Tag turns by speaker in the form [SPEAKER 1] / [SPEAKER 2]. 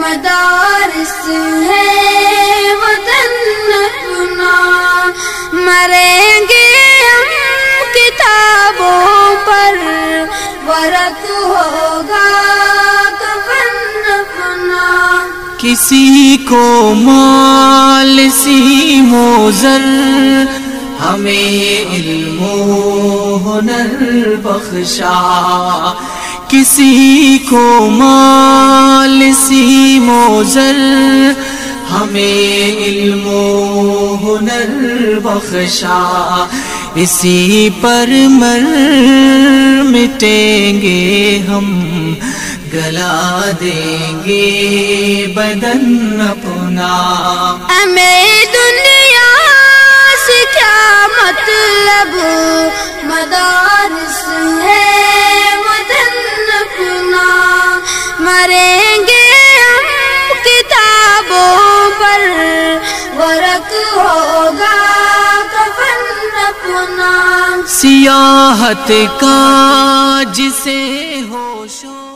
[SPEAKER 1] مدارس ہے وطن اپنا، مریں گے ہم کتابوں پر، ورق ہوگا کفن اپنا۔
[SPEAKER 2] کسی کو مال سیم و زر، ہمیں علم و ہنر بخشا۔ کسی کو مال سیم و زر، ہمیں علم و ہنر بخشا۔ اسی پر مر مٹیں گے ہم، گلا دیں گے بدن اپنا۔
[SPEAKER 1] ہمیں دنیا سے کیا مطلب، مدارس ہے وطن اپنا، مریں گے ہم کتابوں پر، ورق ہوگا کفن اپنا۔
[SPEAKER 2] سیاحت کا جسے ہوش ہو